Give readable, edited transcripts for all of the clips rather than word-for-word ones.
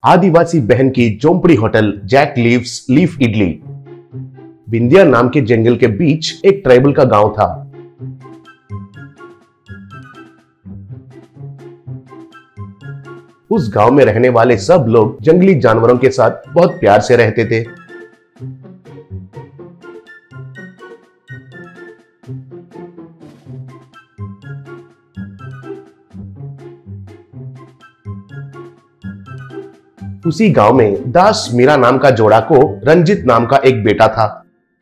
आदिवासी बहन की झोंपड़ी hotel jack leaves leaf idli. Bindiya नाम के जंगल के बीच एक ट्राइबल का गांव था। उस गांव में रहने वाले सब लोग जंगली जानवरों के साथ बहुत प्यार से रहते थे। उसी गांव में दास मीरा नाम का जोड़ा को रंजित नाम का एक बेटा था।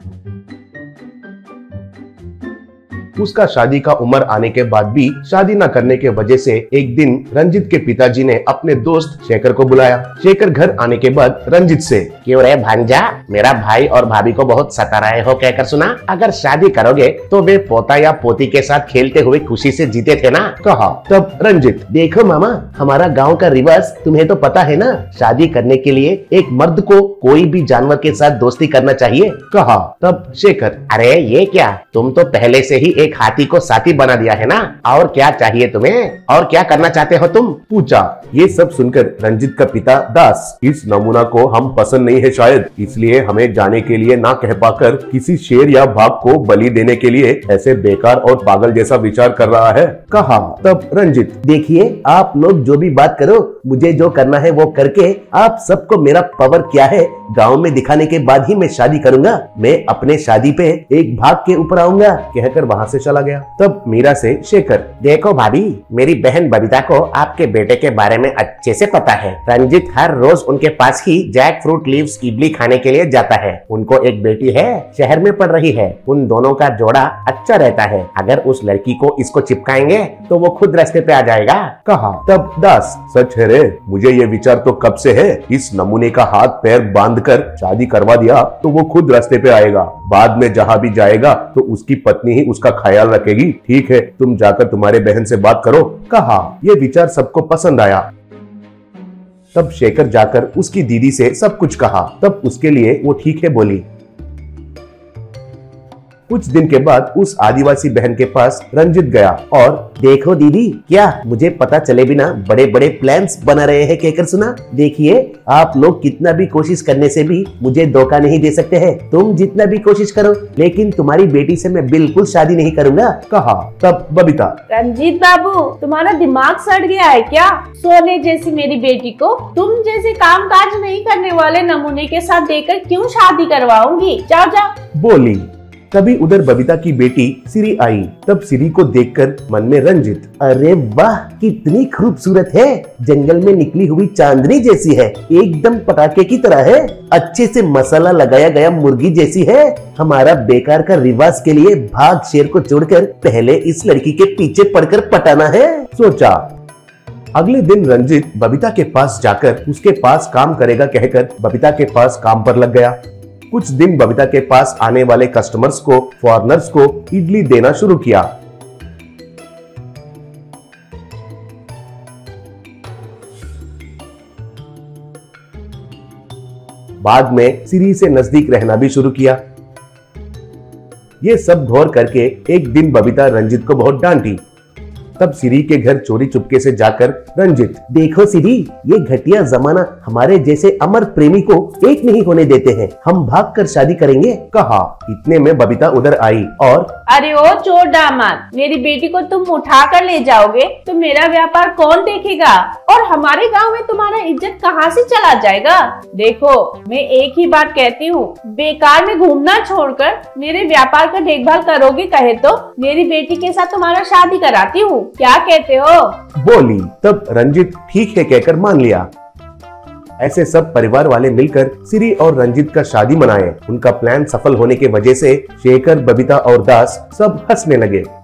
उसका शादी का उम्र आने के बाद भी शादी न करने के वजह से एक दिन रंजित के पिताजी ने अपने दोस्त शेखर को बुलाया। शेखर घर आने के बाद रंजित से, क्यों रे भांजा, मेरा भाई और भाभी को बहुत सता रहे हो कहकर सुना। अगर शादी करोगे तो वे पोता या पोती के साथ खेलते हुए खुशी से जीते थे ना, कहा। तब रंजित, देखो मामा, हमारा गाँव का रिवाज तुम्हें तो पता है ना, शादी करने के लिए एक मर्द को कोई भी जानवर के साथ दोस्ती करना चाहिए, कहा। तब शेखर, अरे ये क्या, तुम तो पहले से ही एक हाथी को साथी बना दिया है ना, और क्या चाहिए तुम्हें, और क्या करना चाहते हो तुम, पूछा। ये सब सुनकर रंजित का पिता दास, इस नमूना को हम पसंद नहीं है शायद, इसलिए हमें जाने के लिए ना कह पाकर किसी शेर या बाघ को बलि देने के लिए ऐसे बेकार और पागल जैसा विचार कर रहा है, कहा। तब रंजित, देखिए आप लोग जो भी बात करो, मुझे जो करना है वो करके आप सबको मेरा पावर क्या है गाँव में दिखाने के बाद ही मैं शादी करूंगा। मैं अपने शादी पे एक भाग के ऊपर आऊंगा, कहकर वहाँ से चला गया। तब मीरा से शेखर, देखो भाभी, मेरी बहन बबीता को आपके बेटे के बारे में अच्छे से पता है। रंजित हर रोज उनके पास ही जैक फ्रूट लीव्स इडली खाने के लिए जाता है। उनको एक बेटी है, शहर में पढ़ रही है। उन दोनों का जोड़ा अच्छा रहता है। अगर उस लड़की को इसको चिपकाएंगे तो वो खुद रास्ते पे आ जाएगा, कहा। तब दास, सच है रे, मुझे ये विचार तो कब से है। इस नमूने का हाथ पैर बांधकर शादी करवा दिया तो वो खुद रास्ते पे आएगा। बाद में जहाँ भी जाएगा तो उसकी पत्नी ही उसका ख्याल रखेगी। ठीक है, तुम जाकर तुम्हारे बहन से बात करो, कहा। ये विचार सबको पसंद आया। तब शेखर जाकर उसकी दीदी से सब कुछ कहा। तब उसके लिए वो ठीक है बोली। कुछ दिन के बाद उस आदिवासी बहन के पास रंजित गया और, देखो दीदी, क्या मुझे पता चले बिना बड़े बड़े प्लान्स बना रहे हैं कहकर सुना। देखिए आप लोग कितना भी कोशिश करने से भी मुझे धोखा नहीं दे सकते हैं। तुम जितना भी कोशिश करो, लेकिन तुम्हारी बेटी से मैं बिल्कुल शादी नहीं करूंगा, कहा। तब बबीता, रंजीत बाबू, तुम्हारा दिमाग सड़ गया है क्या? सोने जैसी मेरी बेटी को तुम जैसे काम काज नहीं करने वाले नमूने के साथ देकर क्यों शादी करवाऊंगी? जाओ जाओ, बोली। तभी उधर बबीता की बेटी सिरी आई। तब सिरी को देखकर मन में रंजित, अरे वाह, कितनी खूबसूरत है, जंगल में निकली हुई चांदनी जैसी है, एकदम पटाखे की तरह है, अच्छे से मसाला लगाया गया मुर्गी जैसी है। हमारा बेकार का रिवाज के लिए भाग शेर को छोड़कर पहले इस लड़की के पीछे पड़कर पटाना है, सोचा। अगले दिन रंजित बबीता के पास जाकर उसके पास काम करेगा कहकर बबीता के पास काम पर लग गया। कुछ दिन बबीता के पास आने वाले कस्टमर्स को, फॉरेनर्स को इडली देना शुरू किया। बाद में सिरी से नजदीक रहना भी शुरू किया। ये सब गौर करके एक दिन बबीता रंजित को बहुत डांटी। तब सिरी के घर चोरी चुपके से जाकर रंजित, देखो सिरी, ये घटिया जमाना हमारे जैसे अमर प्रेमी को एक नहीं होने देते हैं। हम भागकर शादी करेंगे, कहा। इतने में बबीता उधर आई और, अरे ओ चोर दामाद, मेरी बेटी को तुम उठा कर ले जाओगे तो मेरा व्यापार कौन देखेगा, और हमारे गांव में तुम्हारा इज्जत कहां से चला जाएगा? देखो, मैं एक ही बात कहती हूँ, बेकार में घूमना छोड़कर मेरे व्यापार का देखभाल करोगे कहे तो मेरी बेटी के साथ तुम्हारा शादी कराती हूँ, क्या कहते हो? बोली। तब रंजित ठीक है कहकर मान लिया। ऐसे सब परिवार वाले मिलकर सिरी और रंजित का शादी मनाए। उनका प्लान सफल होने के वजह से शेखर, बबीता और दास सब हंसने लगे।